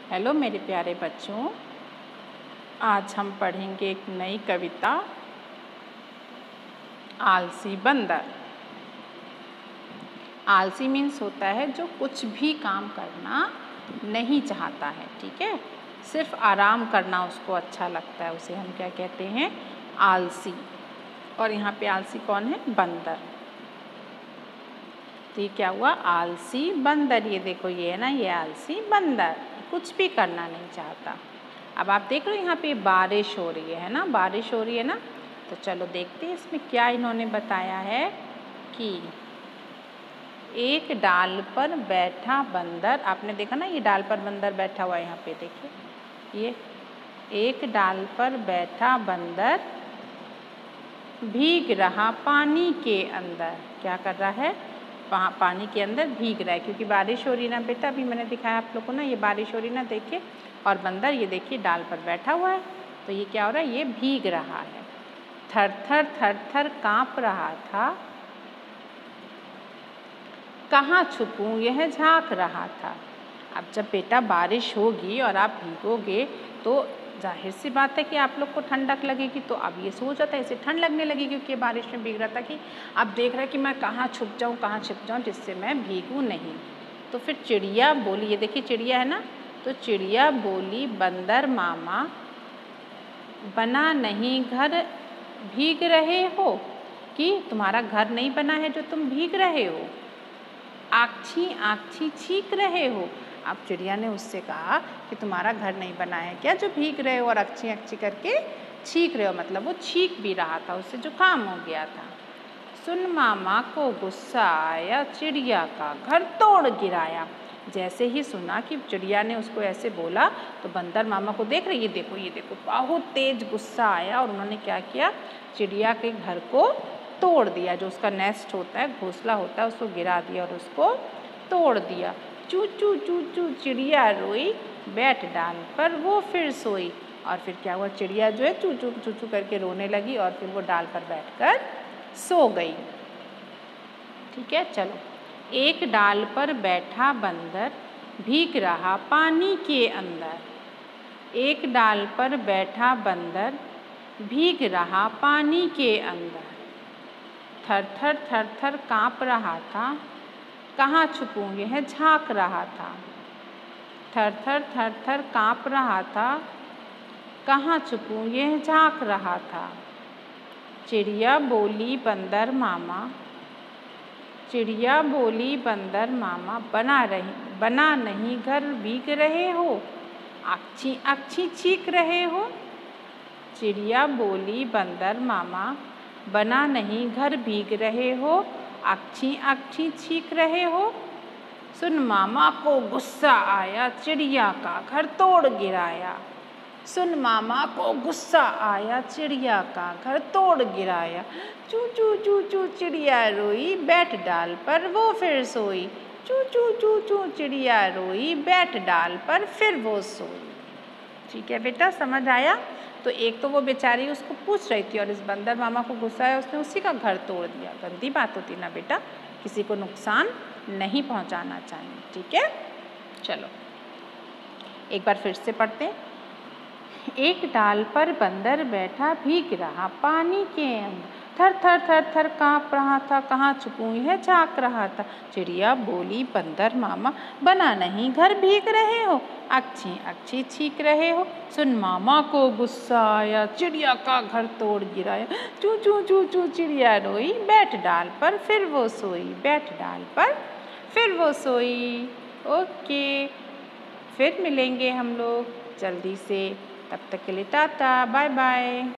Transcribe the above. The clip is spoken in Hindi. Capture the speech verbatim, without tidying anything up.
हेलो मेरे प्यारे बच्चों, आज हम पढ़ेंगे एक नई कविता आलसी बंदर। आलसी मीन्स होता है जो कुछ भी काम करना नहीं चाहता है, ठीक है, सिर्फ आराम करना उसको अच्छा लगता है, उसे हम क्या कहते हैं, आलसी। और यहाँ पे आलसी कौन है? बंदर। तो ये क्या हुआ? आलसी बंदर। ये देखो, ये है ना, ये आलसी बंदर कुछ भी करना नहीं चाहता। अब आप देख लो, यहाँ पे बारिश हो रही है ना, बारिश हो रही है ना, तो चलो देखते हैं इसमें क्या इन्होंने बताया है कि एक डाल पर बैठा बंदर। आपने देखा ना, ये डाल पर बंदर बैठा हुआ है, यहाँ पे देखिए, ये एक डाल पर बैठा बंदर भीग रहा पानी के अंदर। क्या कर रहा है? पा, पानी के अंदर भीग रहा है, क्योंकि बारिश हो रही है ना बेटा। अभी मैंने दिखाया आप लोग को ना, ये बारिश हो रही ना, देखिए। और बंदर ये देखिए डाल पर बैठा हुआ है, तो ये क्या हो रहा है? ये भीग रहा है। थर थर थर थर काँप रहा था, कहाँ छुपूं यह झाँक रहा था। अब जब बेटा बारिश होगी और आप भीगोगे तो जाहिर सी बात है कि आप लोग को ठंडक लगेगी। तो अब ये सोच रहा था, इसे ठंड लगने लगी, क्योंकि बारिश में भीग रहा था कि अब देख रहा है कि मैं कहाँ छुप जाऊँ, कहाँ छिप जाऊँ जिससे मैं भीगूँ नहीं। तो फिर चिड़िया बोली, ये देखिए चिड़िया है ना, तो चिड़िया बोली, बंदर मामा बना नहीं घर भीग रहे हो, कि तुम्हारा घर नहीं बना है जो तुम भीग रहे हो, आँखी आँखी छींक रहे हो। अब चिड़िया ने उससे कहा कि तुम्हारा घर नहीं बना है क्या जो भीग रहे हो और अच्छी अच्छी करके छींक रहे हो। मतलब वो छींक भी रहा था, उससे जुकाम हो गया था। सुन मामा को गुस्सा आया, चिड़िया का घर तोड़ गिराया। जैसे ही सुना कि चिड़िया ने उसको ऐसे बोला, तो बंदर मामा को देख रही, ये देखो ये देखो, बहुत तेज गुस्सा आया और उन्होंने क्या किया? चिड़िया के घर को तोड़ दिया, जो उसका नेस्ट होता है, घोंसला होता है, उसको गिरा दिया और उसको तोड़ दिया। चू चू चू चू चिड़िया रोई, बैठ डाल पर वो फिर सोई। और फिर क्या हुआ? चिड़िया जो है चू चू चू चू करके रोने लगी और फिर वो डाल पर बैठकर सो गई। ठीक है, चलो। एक डाल पर बैठा बंदर भीग रहा पानी के अंदर। एक डाल पर बैठा बंदर भीग रहा पानी के अंदर। थर थर थर थर काँप रहा था, कहाँ छुपूं यह झाँक रहा था। थर थर थर थर काँप रहा था, कहाँ छुपूं यह झाँक रहा था। चिड़िया बोली, बंदर मामा चिड़िया बोली बंदर मामा बना रही बना नहीं घर भीग रहे हो, आँखी आँखी छींक रहे हो। चिड़िया बोली, बंदर मामा बना नहीं घर भीग रहे हो, आँखी आँखी छींक रहे हो। सुन मामा को गुस्सा आया, चिड़िया का घर तोड़ गिराया। सुन मामा को गुस्सा आया, चिड़िया का घर तोड़ गिराया। चू चू चू चू चिड़िया रोई, बैठ डाल पर वो फिर सोई। चू चू चू चू चिड़िया रोई, बैठ डाल पर फिर वो सोई। ठीक है बेटा, समझ आया? तो एक तो वो बेचारी उसको पूछ रही थी और इस बंदर मामा को गुस्सा आया, उसने उसी का घर तोड़ दिया। गंदी बात होती ना बेटा, किसी को नुकसान नहीं पहुंचाना चाहिए। ठीक है, चलो एक बार फिर से पढ़ते हैं। एक डाल पर बंदर बैठा भीग रहा पानी के अंदर। थर थर थर थर काँप रहा था, कहाँ छुपूं यह झाँक रहा था। चिड़िया बोली, बंदर मामा बना नहीं घर भीग रहे हो, अच्छी अच्छी छींक रहे हो। सुन मामा को गुस्सा आया, चिड़िया का घर तोड़ गिराया। चू चू चू चू चिड़िया रोई, बैठ डाल पर फिर वो सोई। बैठ डाल पर फिर वो सोई। ओके, फिर मिलेंगे हम लोग जल्दी से, तब तक के लिए टाटा बाय बाय।